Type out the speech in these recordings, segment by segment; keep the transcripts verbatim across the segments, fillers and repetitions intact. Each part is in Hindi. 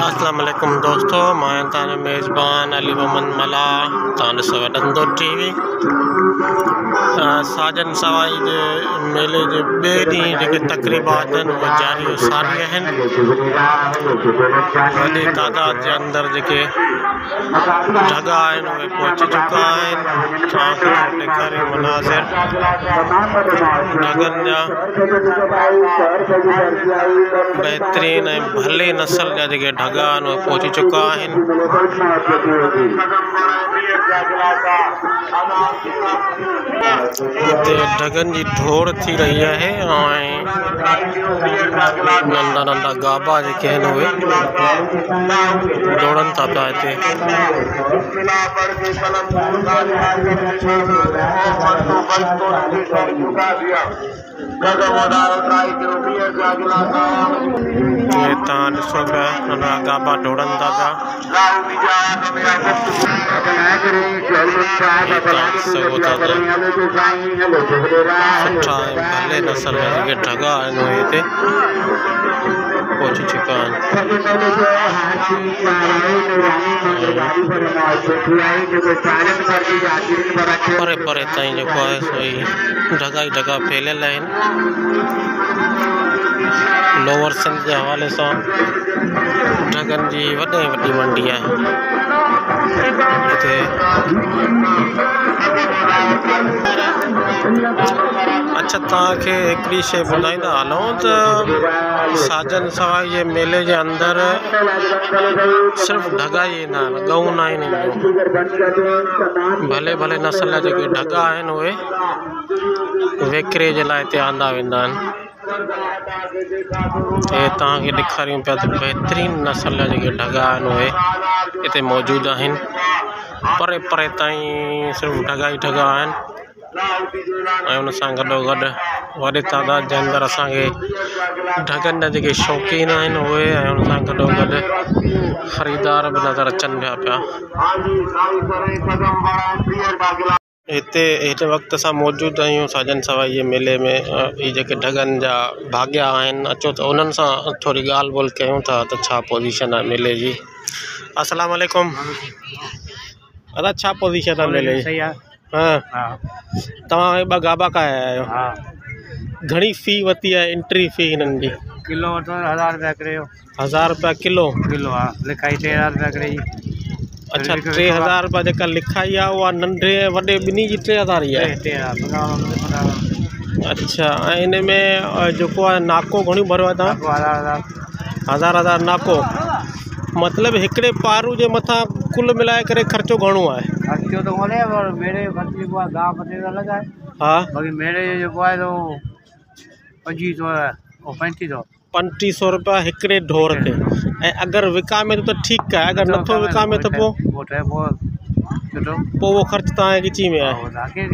अस्सलाम वालेकुम दोस्तों, मैं ताने मेज़बान अली मोहम्मद मला ताने सवडंदो टीवी साजन सवाई जे मेले जे बे ॾींहुं जेके तक़रीबात आहिनि उहे जारी सारी आहिनि। वॾी तादाद जे अंदरि जेके जॻह आहिनि उहे पहुची चुका आहिनि। तव्हांखे ॾेखारियूं मनाज़िर ढगनि जा बहितरीन ऐं भले नस्ल जा जेके ढगा आहिनि उहे पहुची चुका आहिनि। हिते ढगनि जी ढोड़ थी रही आहे ऐं नंढा नंढा गाबा जेके आहिनि उहे दौड़नि था पिया हिते। तव्हां ॾिसो पिया नंढा गाबा दौड़नि था पिया। सुठा ऐं भले नस्ल जा जेके ढगा आहिनि उहे हिते पहुची चुका आहिनि। परे परे ताईं जेको आहे सो ढगा ई ढगा फैलियल आहिनि। लोअर सिंध जे हवाले सां ढगनि जी वॾे में वॾी मंडी आहे हिते। अच्छा, तव्हांखे हिकिड़ी शइ ॿुधाईंदा हलूं त साजन सवाई जे मेले जे अंदरि सिर्फ़ु ढगा ई ईंदा आहिनि, गऊं न आहिनि। भले भले नस्ल जा जेके ढगा आहिनि उहे विकिरे जे लाइ हिते आंदा वेंदा आहिनि। हे तव्हांखे ॾेखारियूं पिया त बहितरीन नस्ल जा जेके ढगा आहिनि उहे हिते मौजूदु आहिनि। परे परे ताईं सिर्फ़ु ढगा ई ढगा आहिनि ऐं उन सां गॾोगॾु वॾे तादाद जे अंदरि असांखे ढगनि जा जेके शौक़ीन आहिनि उहे ऐं उन सां गॾोगॾु ख़रीदार बि नज़र अचनि पिया पिया। हिते हिन वक़्तु असां मौजूदु आहियूं साजन सवाई जे मेले में। इहे जेके ढगनि जा भाॻिया आहिनि, अचो त उन्हनि सां थोरी ॻाल्हि ॿोल कयूं था त छा पोज़ीशन आहे मेले जी। अस्सलाम वालेकुम दादा, छा पोज़ीशन आहे मेले जी? हाँ, तव्हां ॿ गाबा खाया आहियो। घणी फ़ी वरिती आहे एंट्री फ़ी हिननि जी? किलो वठो हज़ार रुपया करे। हज़ार रुपया किलो? किलो हा, लिखाई टे हज़ार रुपया करे। अच्छा, टे हज़ार रुपया जेका लिखाई आहे उहा नंढे वॾे ॿिन्ही जी टे हज़ार ई आहे? टे हज़ार। अच्छा, ऐं हिन में जेको आहे नाको घणियूं भरियो आहे तव्हां? हज़ार हज़ार हज़ार हज़ार नाको। मतिलबु हिकिड़े पारू जे मथां कुल मिलाए करे ख़र्चो घणो आहे? ख़र्चो त कोन्हे, पर मेरे जो ख़र्चो जेको आहे गाह पटे अलॻि आहे। हा, बाक़ी मेरे जो जेको आहे तो पंजवीह सौ आहे ऐं पंटीह सौ पंटीह सौ रुपया हिकिड़े ढोर ते। ऐं अगरि विकामे त ठीकु आहे, अगरि नथो विकामे त पोइ पोइ उहो ख़र्चु तव्हांजे गिची में आहे।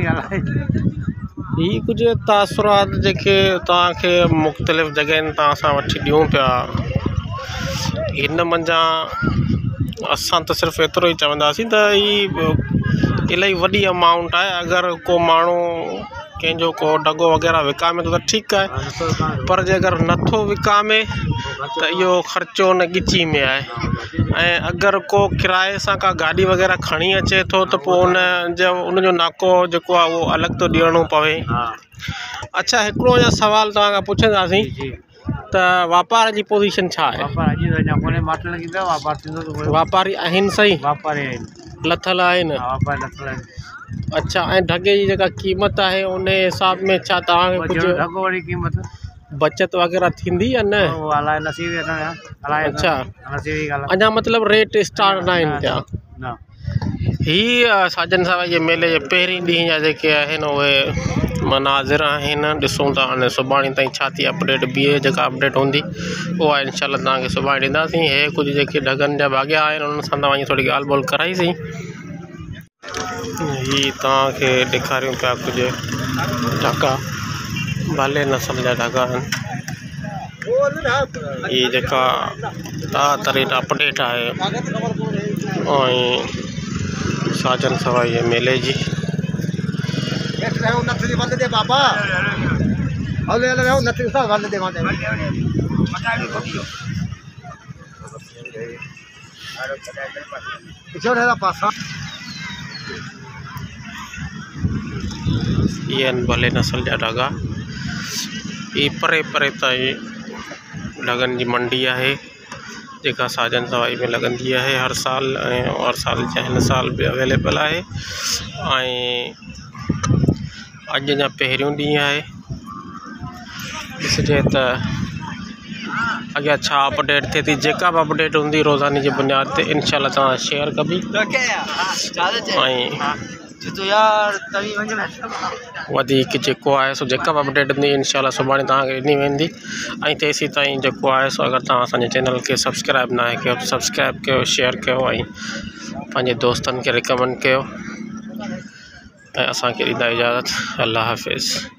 ही कुझु तासुरात जेके तव्हांखे मुख़्तलिफ़ जॻहियुनि तां असां वठी ॾियूं पिया, हिन मंझां असां त सिर्फ़ु एतिरो ई चवंदासीं त ही इलाही वॾी अमाउंट आहे। अगरि को माण्हू कंहिंजो को ढगो वग़ैरह विकामे थो त ठीकु आहे, पर जे अगरि नथो विकामे त इहो ख़र्चो उन गिची में आहे। ऐं अगरि को किराए सां का गाॾी वग़ैरह खणी अचे थो त पोइ उन जो उनजो नाको जेको आहे उहो अलॻि थो ॾियणो पवे। अच्छा, हिकिड़ो अञा सुवालु तव्हां खां पुछंदासीं त वापार जी पोज़ीशन छा आहे? वापारी आहिनि सही? वापारी आहिनि, लथल आहिनि। अच्छा, ऐं ढगे जी जेका क़ीमत आहे उन हिसाब में छा तव्हांखे कुझु बचत वग़ैरह थींदी या न? अच्छा, अञा मतिलबु रेट स्टार्ट न आहिनि थिया। हीअ साजन सवाई जे मेले जे पहिरीं ॾींहं जा जेके आहिनि उहे मनाज़िर आहिनि। ॾिसूं था हाणे सुभाणे ताईं छा थी अपडेट ॿिए जेका अपडेट हूंदी उहा इनशाला तव्हांखे सुभाणे ॾींदासीं। हे कुझु जेके ढगनि जा भाॻिया आहिनि उन्हनि सां तव्हांजी थोरी ॻाल्हि ॿोल कराईसीं। ही तव्हांखे ॾेखारियूं पिया कुझु ढगा, भले नस्ल जा ढगा आहिनि। हीअ जेका ताज़ा अपडेट आहे ऐं साजन सवाई जे मेले जी। बाबा हले हले नथी वंदे ये आहिनि भले नस्ल जा ढगा। ये परे परे ताईं ढगनि जी मंडी है जेका साजन सवाई में लगंदी है हर साल ऐं और साल जा हिन साल भी अवेलेबल है। अॼु अञा पहिरियों ॾींहुं आहे। ॾिसिजे त अॻियां छा अपडेट थिए थी। जेका बि अपडेट हूंदी रोज़ानी जी बुनियाद ते इंशाल्लाह तव्हां शेयर कबी। ऐं वधीक जेको आहे सो जेका बि अपडेट हूंदी इंशाल्लाह सुभाणे तव्हांखे ॾिनी वेंदी। ऐं तेसीं ताईं जेको आहे सो अगरि तव्हां असांजे चैनल खे सब्सक्राइब न आहे कयो त सब्सक्राइब कयो, शेयर कयो ऐं पंहिंजे दोस्तनि खे रिकमेंड कयो। ऐं असांखे ॾींदा इजाज़त। अल्लाह हाफ़िज़।